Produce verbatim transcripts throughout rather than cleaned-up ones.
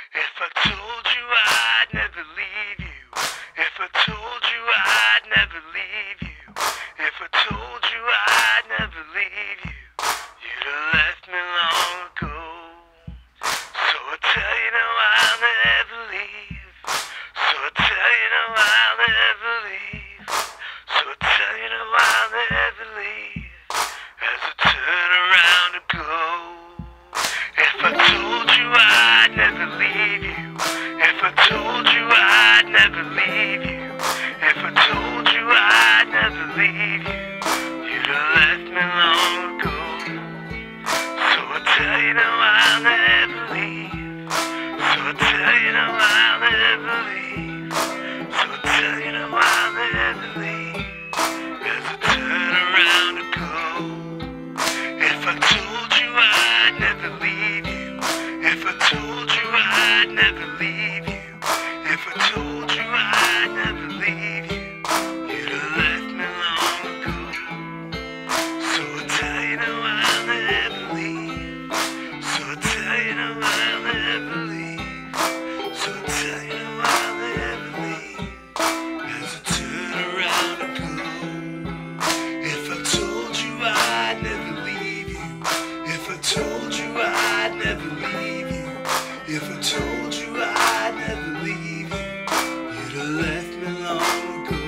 If I told you I'd never leave you, if I told you I'd never leave you, if I told you I'd never leave you, you'd have left me long ago. So I tell you now I'll never leave. So I tell you now I'll never leave. So I tell you now I'll never leave. As I turn around to go. If I told you I'd never leave you, if I told you I'd never leave you, if I told you I'd never leave you, you'd have left me long ago. So I tell you now I'll never leave. So I tell you now I'll never leave. So I tell you now I'll never leave. As I turn around to go. If I told you I'd never leave you, if I told you I'd never leave you, if I told you I'd never leave you, you'd have left me long ago. So I tell you now I'll never leave. So I tell you now I'll never leave. So I tell you now I'll never leave. As I turn around to go. If I told you I'd never leave you, if I told you I'd never leave you, if I told you I'd never leave you, you'd have left me long ago.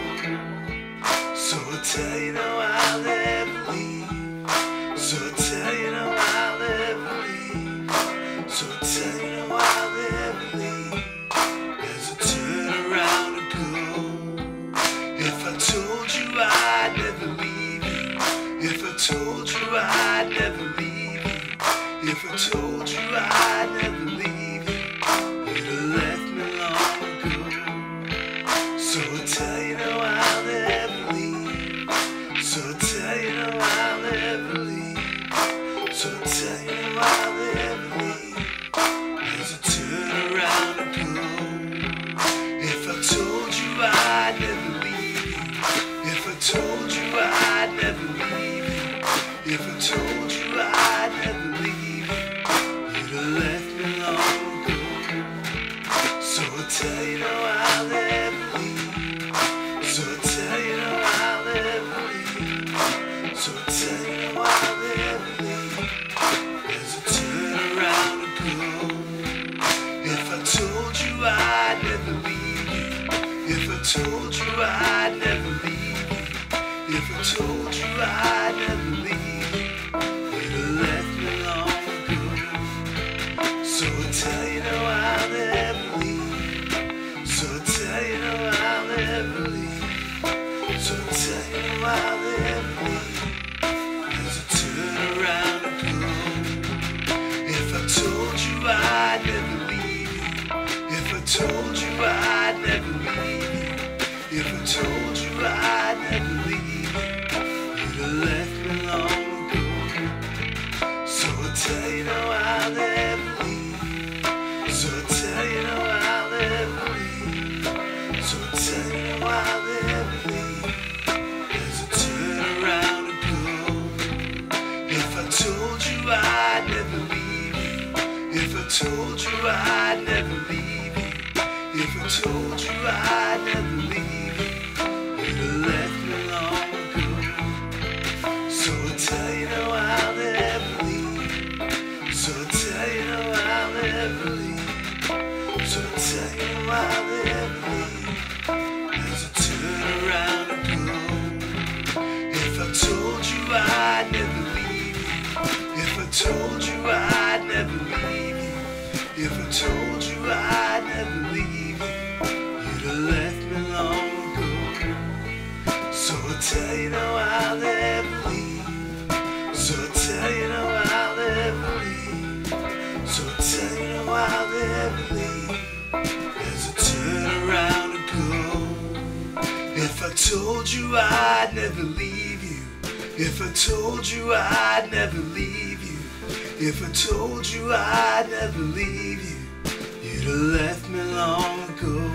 So I tell you now I'll never leave. So I tell you now I'll never leave. So I tell you now I'll never leave. As I turn around to go. If I told you I'd never leave you, if I told you I'd never leave you, if I told you I'd never leave you, you'd have left me long ago. So I tell you now I'll never leave. So I tell you now I'll never leave. So I tell you now I'll never leave. As I turn around to go. If I told you I'd never leave you, if I told you I'd never leave you, if I told you I'd never leave you, you'd have left me long ago. So I tell you now I'll never leave. So I tell you now I'll never leave. So I tell you now I'll never leave. As I turn around to go. If I told you I'd never leave you, if I told you I'd never leave you, if I told you I'd never leave you, you'd have left me long ago. So I tell you now I'll never leave. So I tell you now I'll never leave. So I tell you now I'll never leave. As I turn around to go. If I told you I'd never leave you, if I told you I'd never leave you, if I told you I'd never leave you, you'd have left me long ago. So I tell you now I'll never leave. So I tell you now I'll never leave. So I tell you now I'll never leave. As I turn around to go. If I told you I'd never leave you, if I told you I'd never leave you, if I told you I'd never leave you, you'd have left me long ago. So I tell you now I'll never leave. So I tell you now I'll never leave. So I tell you now I'll never leave. As I turn around to go. If I told you I'd never leave you, if I told you I'd never leave you, if I told you I'd never leave you, you'd have left me long ago. So I tell you now I'll never leave. So I tell you now I'll never leave. So I tell you now I'll never leave. As I turn around to go. If I told you I'd never leave you, if I told you I'd never leave you, if I told you I'd never leave you, you'd have left me long ago.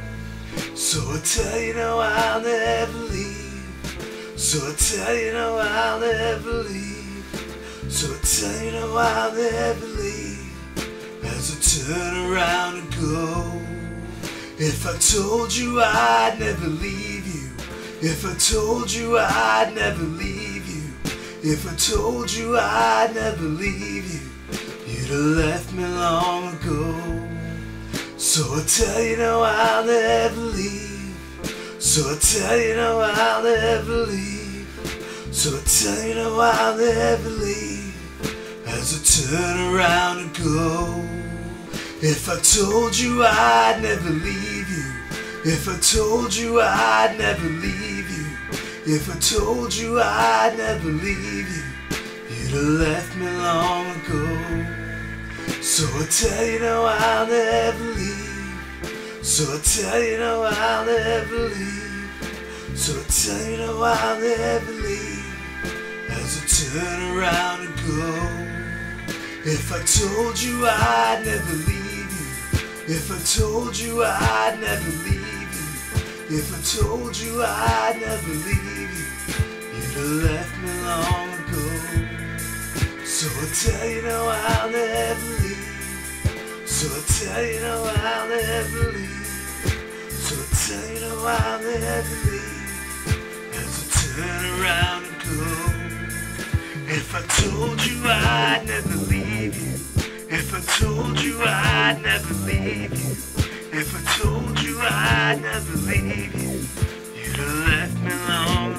So I tell you now I'll never leave. So I tell you now I'll never leave. So I tell you now I'll never leave. as I turn around and go. If I told you I'd never leave you, if I told you I'd never leave you, if I told you I'd never leave you, you'd have left me long ago. So I tell you now I'll never leave. So I tell you now I'll never leave. So I tell you now I'll never leave, as I turn around and go. If I told you I'd never leave you, if I told you I'd never leave you, if I told you I'd never leave you, you'd have left me long ago. So I tell you now I'll never leave. So I tell you now I'll never leave. So I tell you now I'll never leave, as I turn around and go. If I told you I'd never leave you, if I told you I'd never leave you, if I told you I'd never leave you, you'd have left me long ago. So I tell you now I'll never leave. So I tell you now I'll never leave. So I tell you now I'll never leave, as I turn around and go. If I told you I'd never leave you, if I told you I'd never leave you, if I told you I'd never leave you, you'd have left me long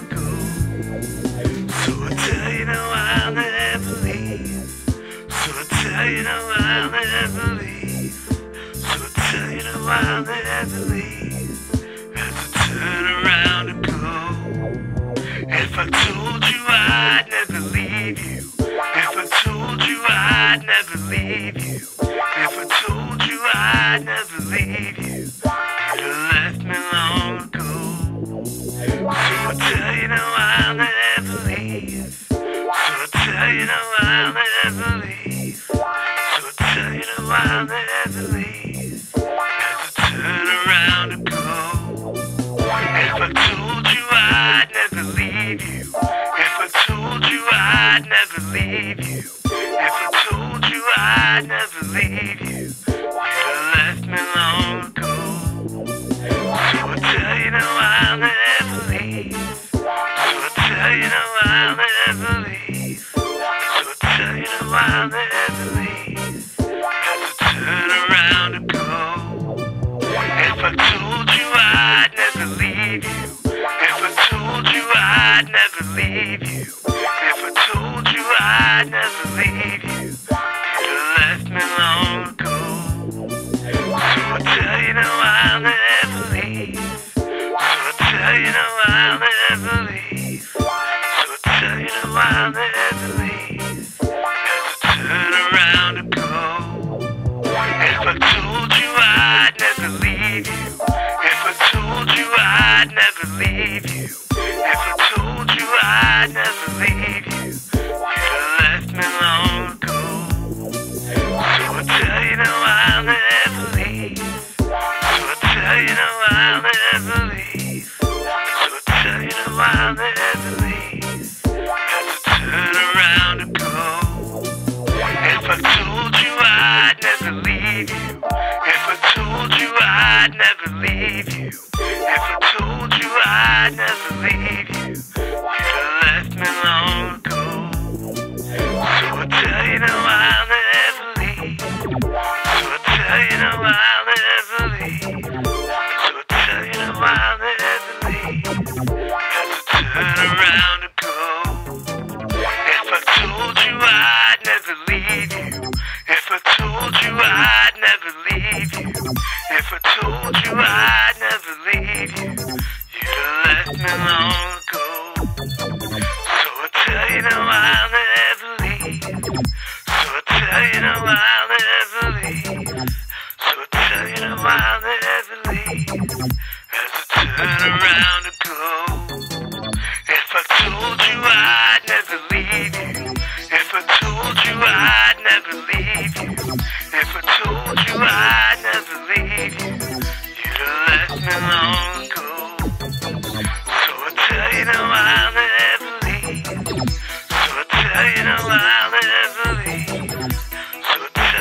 ago. So I tell you now I'll never leave. So I tell you now I'll never leave. So I tell you now I'll never leave, as I turn around and go. If I told you I'd never leave you, if I told you I'd never leave you, if I told you I'd never leave you, you'd have left me long ago. So I tell you now I'll never leave. So I tell you now I'll never leave. So I tell you now I'll never leave, as I turn around and go. If I told you I'd never leave you, if I told you I'd never leave you, if I told you I'd never leave you, you'd have left me long ago. So I tell you now I'll never leave. So I tell you now I'll never leave. So I tell you now I'll never leave, as I turn around and go. If I told you I'd never leave you, if I told you I'd never leave you, if I told you I'd never leave you, you'd have left me long ago. So I tell you now I'll never leave. So I tell you now I'll never leave. So I tell you now I'll never leave, as I turn around and go. If I told you I'd never leave you, if I told you I'd never leave you, if I told you I'd never leave you, you'd have left me long ago. So I tell you now I'll never leave. So I tell you now I'll never leave. So I tell you now I'll never leave, as I turn around and go. If I told you I'd never leave you, if I told you I'd never leave you, if I told you I'd never leave you, you'd have left me long ago. So I tell you now I'll never leave. So I tell you now I'll never leave. So I tell you now I'll never leave, as I turn around and go. If I told you I'd never leave you, if I told you I'd never leave you, if I told you I'd never leave you, you'd have left me long ago. So I tell you now I'll never leave. So I tell you now I'll never leave. So I tell you now I'll never leave, as I turn around and go. If I told you I'd never leave you, if I told you I'd never leave you, if I told you I'd never leave you, you'd have left me long ago. So I tell you now I'll never leave. So I tell you now I'll never leave. So I tell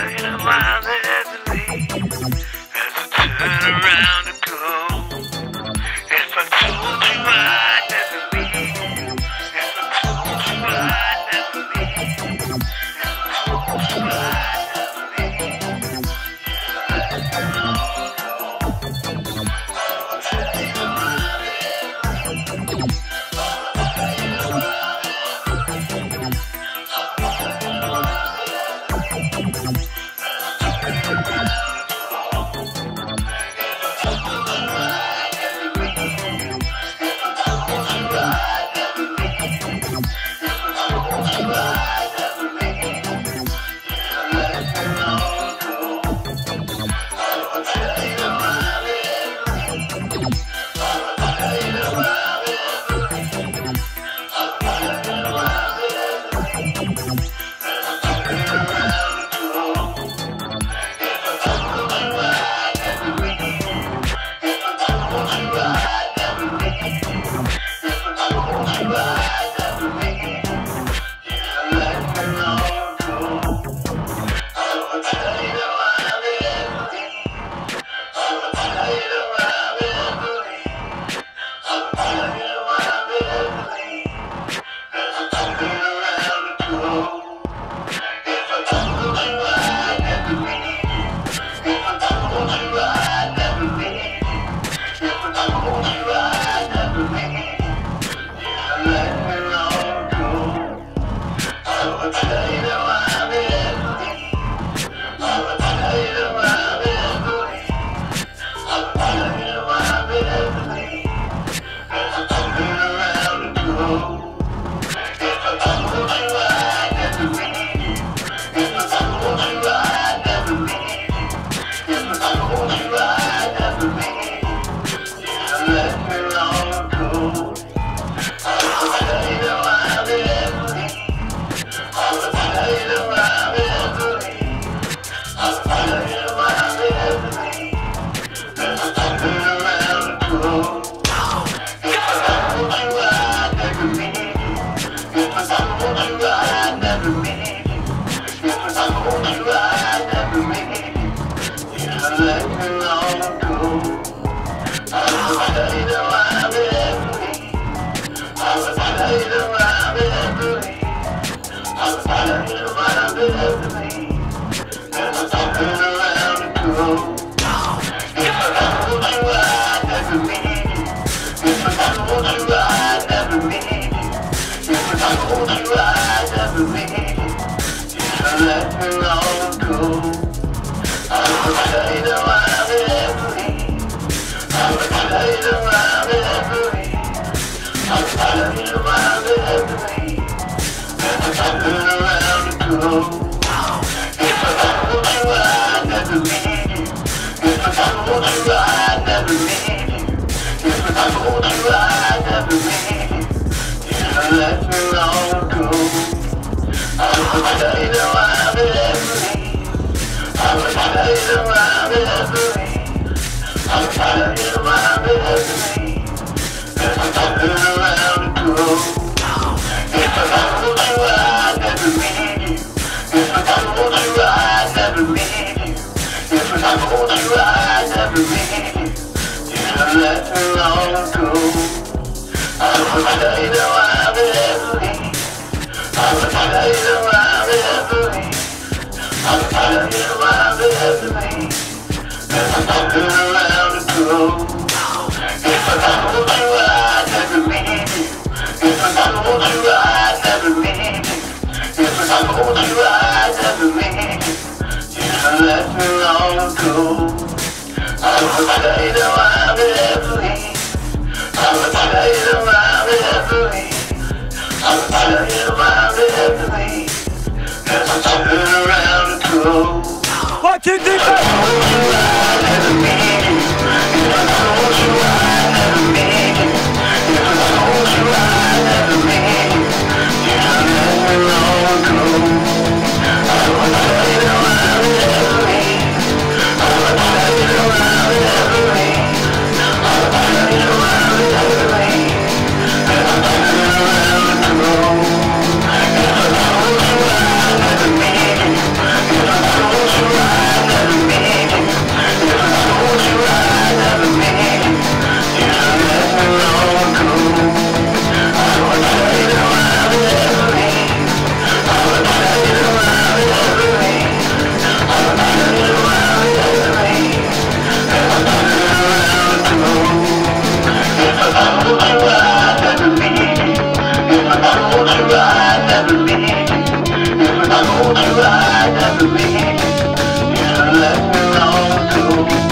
leave you. You left me long ago.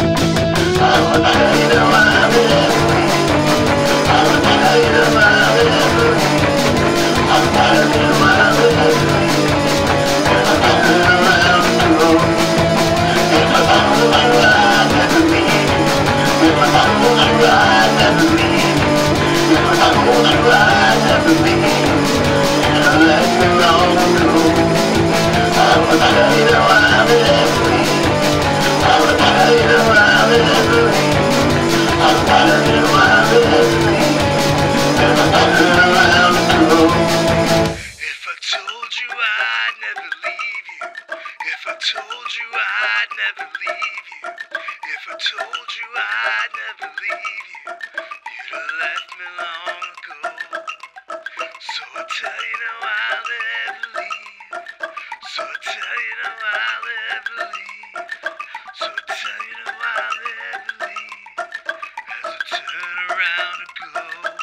I will tell you that I'll never leave you. I will tell you that I'll never leave you. I'll tell you that I'll never leave you. If I turn around and go, if I told you I'd never leave you, if I told you I'd never leave you, if I told you I'd never leave you, you let me long ago. I will tell you that I'll never leave you. I will tell you that I'll never leave you. I'll tell you that I'll never leave you. If I turn around and go. If I told you I'd never leave you, if I told you I'd never leave you, if I told you I'd never leave you, you'd have left me long ago. So I tell you now I'll never leave. So I tell you now I'll never leave. So I tell you now I'll never leave. As I turn around and go.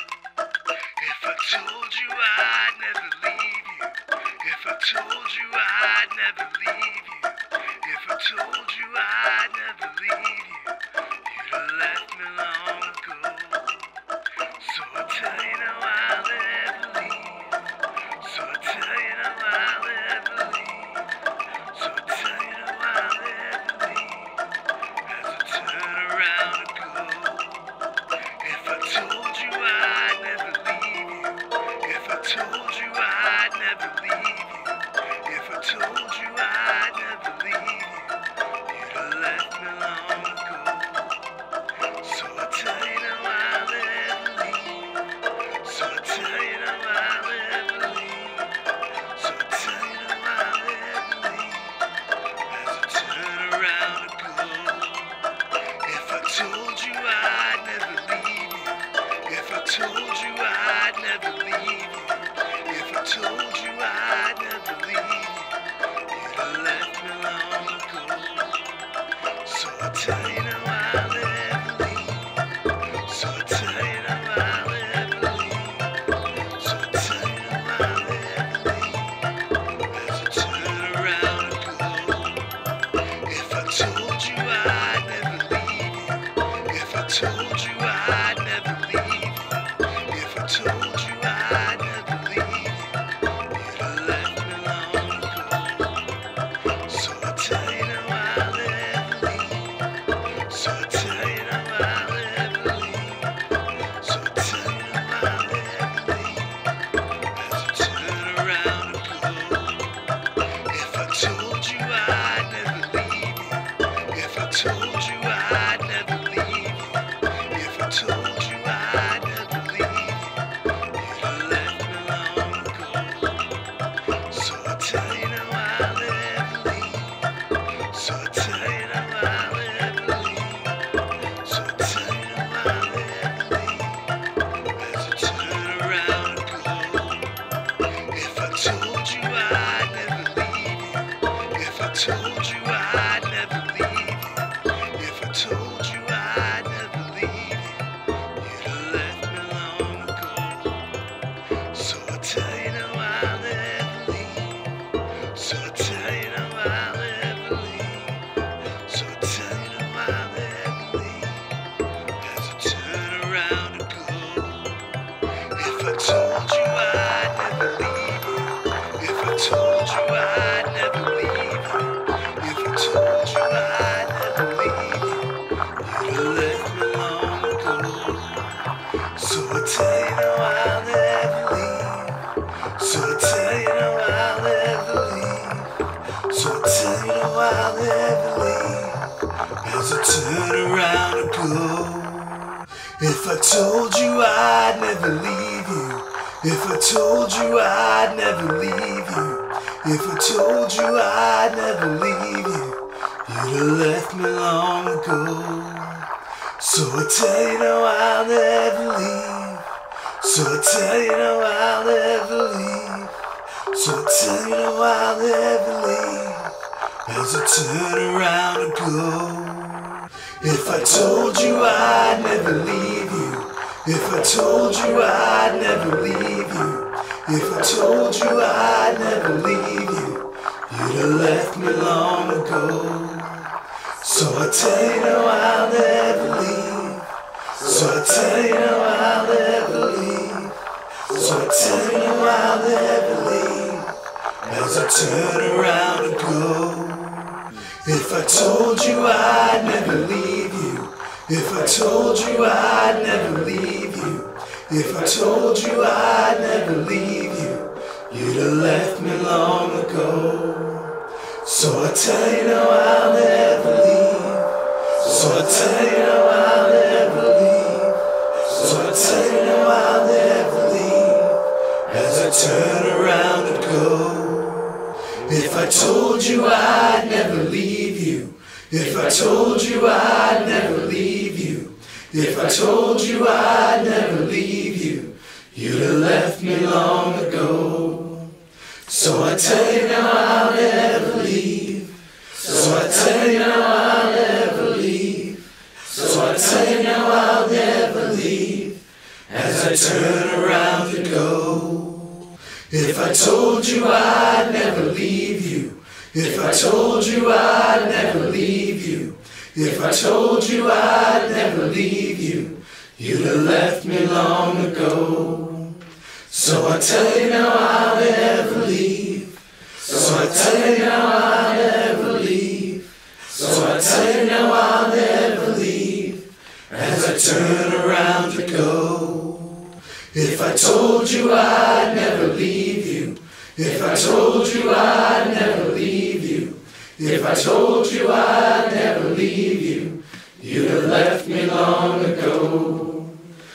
If I told you I'd never leave you, if I told you I'd never leave you, if I told you I'd never leave you, you'd have left me long ago. So I tell you now I'll never leave. So I tell you now I'll never leave. So I tell you now I'll never leave. As I turn around and go. If I told you I'd never leave you, if I told you I'd never leave you, if I told you I'd never leave you, you'd have left me long ago. So I tell you now I'll never leave. So I tell you now I'll never leave. So I tell you now I'll never leave. As I turn around and go. If I told you I'd never leave you, if I told you I'd never leave you, if I told you I'd never leave you, you'd have left me long ago. So I tell you now I'll never leave. So I tell you now I'll never leave. So I tell you now I'll never leave. As I turn around and go. If I told you I'd never leave you, if I told you I'd never leave you, if I told you I'd never leave you, you'd have left me long ago. So I tell you now I'll never leave. So I tell you now I'll never leave. So I tell you now I'll never leave. As I turn around and go. If I told you I'd never leave you, if I told you I'd never leave you, if I told you I'd never leave you, you'd have left me long ago. So I tell you now I'll never leave. So I tell you now I'll never leave. So I tell you now I'll never leave. As I turn around and go. If I told you I'd never leave you, if I told you I'd never leave you, if I told you I'd never leave you, you'd have left me long ago. So I tell you now I'll never leave. So I tell you now I'll never leave. So I tell you now I'll never leave. As I turn around and go. If I told you I'd never leave you, if I told you I'd never leave you, if I told you I'd never leave you, you'd have left me long ago. So I tell you now I'll never leave. So I tell you now I'll never leave. So I tell you now I'll never leave. As I turn around and go. If I told you I'd never leave you, if I told you I'd never leave you, if I told you I'd never leave you, you'd have left me long ago. So I tell you now I'll never leave. So I tell you now I'll never leave. So I tell you now I'll never leave. As I turn around and go. If I told you I'd never leave you, if I told you I'd never leave you, if I told you I'd never leave you, you'd you'd have left me long ago. So I tell you now I'll never leave. So I tell you now I'll never leave. So I tell you now I'll never leave. As I turn around and go. If I told you I'd never leave you. If I told you I'd never leave you. If I told you I'd never leave you, you'd have left me long ago. So I tell you now I'll never leave. So I tell you now I'll never leave. So I tell you now I'll never leave. As I turn around and go. If I told you I'd never leave you. If I told you I'd never leave you. If I told you I'd never leave you, you'd have left me long ago. So I tell you now I'll never leave. So I tell you now I'll never leave. So I tell you now I'll never leave. As I turn around and go. If I told you I'd never leave you. If I told you I'd never leave you. If I told you I'd never leave you, you'd have left me long ago. So I tell you now I'll never leave. So I tell you now I'll never leave. So I tell you now I'll never leave. As I turn around to go. If I told you I'd never leave you. If I told you I'd never leave you. If I told you I'd never leave you, you'd have left me long ago.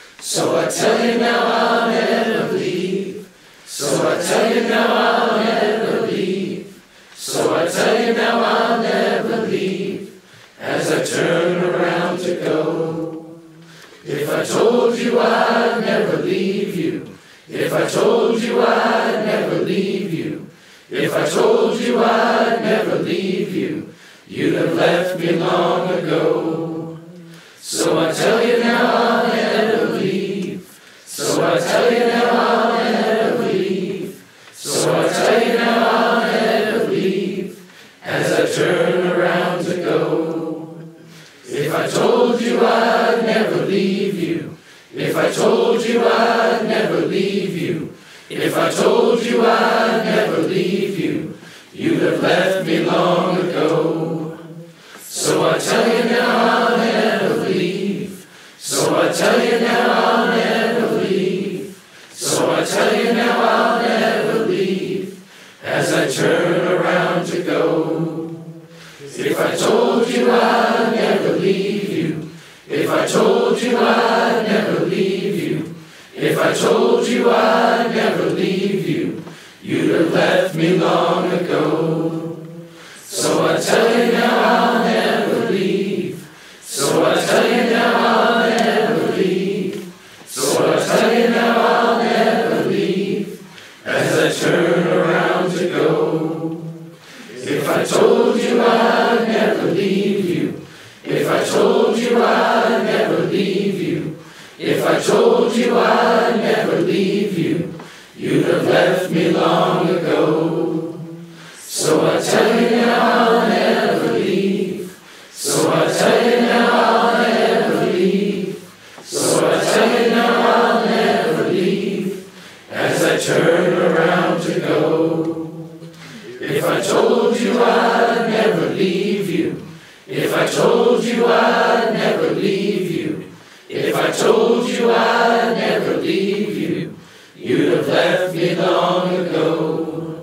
So I tell you now I'll never leave. So I tell you now I'll never leave. So I tell you now I'll never leave. As I turn around to go. If I told you I'd never leave you. If I told you I'd never leave you. If I told you I'd never leave you, you'd have left me long ago. So I tell you now I'll never leave. So I tell you now I'll never leave. So I tell you now I'll never leave. As I turn around to go. If I told you I'd never leave you. If I told you I'd never leave you. If I told you I'd never leave you, you'd have left me long ago. So I tell you now I'll never leave. So I tell you now I'll never leave. So I tell you now I'll never leave. As I turn around to go. If I told you I'd never leave you. If I told you I'd never leave you. If I told you I'd never leave you, you'd have left me long ago. So I tell you now I'll never leave. So I tell you now I'll never leave. So I tell you now I'll never leave. As I turn around to go. If I told you I'd never leave you. If I told you I'd never leave you. If I told you I'd never leave you, you'd have left me long ago. So I tell you now I'll never leave. So I tell you now I'll never leave. So I tell you now I'll never leave. As I turn around to go. If I told you I'd never leave you. If I told you I'd never leave you. If I told you I'd never leave you, you'd have left me long ago.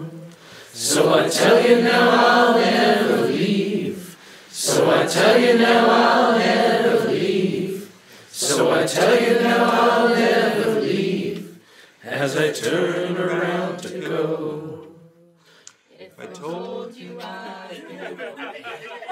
So I tell you now I'll never leave. So I tell you now I'll never leave. So I tell you now I'll never leave. As I turn around to go. If I told you I'd never leave.